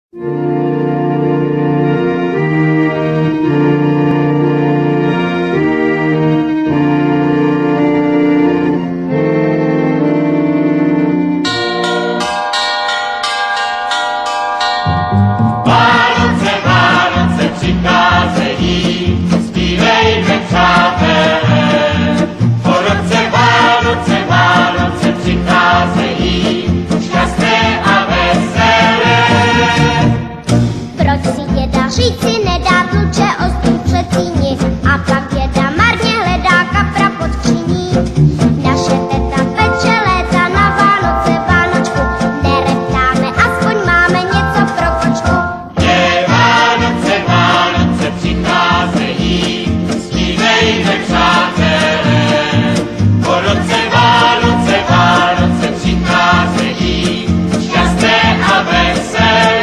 Říci nedá tluče ozdůj před síni a pak děda marně hledá kapra pod skříní. Naše teta peče léta na Vánoce Vánočku, nereptáme, aspoň máme něco pro kočku. Je Vánoce, Vánoce přicházejí, zpívejme přátelé. Po roce Vánoce, Vánoce přicházejí, šťastné a veselé.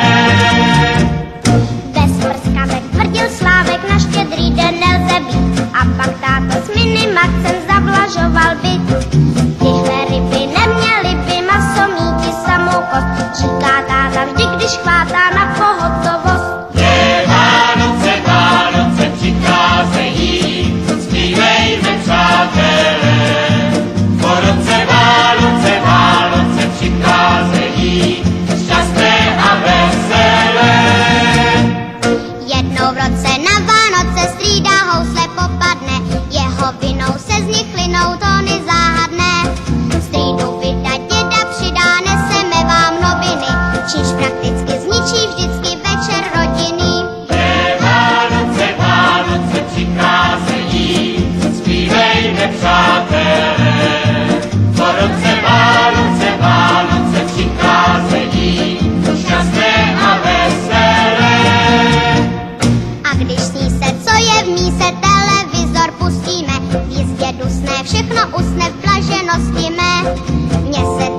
Slávek na Štědrý den nelze být a pak táta s Minimaxem zavlažoval byt. Tyhle ryby neměly by maso míti samou kost, říká táta vždy, když chvátá na pohotovost. Je Vánoce, Vánoce přicházejí, zpívejme přátelé. Po roce Vánoce, Vánoce přicházejí, šťastné a veselé. Jednou v roce na Vánoce strýdá housle popadne, jeho vinou se z nich linou tóny záhadné. Strýdu vydat děda přidá, neseme vám noviny, čímž prakticky zničí vždycky večer rodiny. Je Vánoce, Vánoce přicházejí, zpívejme přátelé. Po roce Vánoce, Vánoce přicházejí, šťastné a veselé. A když sní se, co je v míse, televizor pustíme, v jízdě dusné, všechno usne v blaženosti mé. Mně se